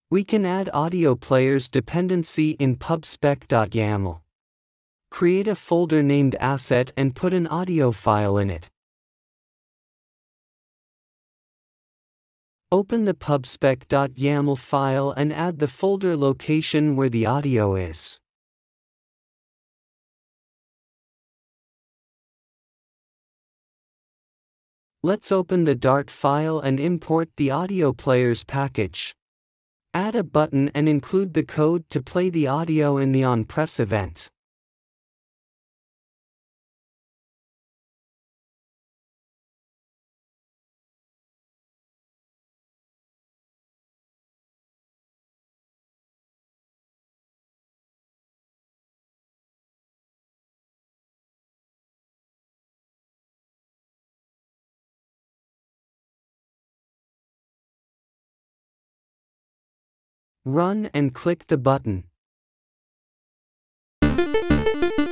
We can add AudioPlayers dependency in pubspec.yaml. Create a folder named asset and put an audio file in it. Open the pubspec.yaml file and add the folder location where the audio is. Let's open the Dart file and import the AudioPlayers package. Add a button and include the code to play the audio in the onpress event. Run and click the button.